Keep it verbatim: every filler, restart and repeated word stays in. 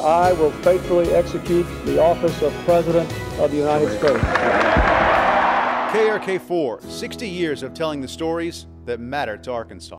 I will faithfully execute the office of President of the United States. K A R K four, sixty years of telling the stories that matter to Arkansas.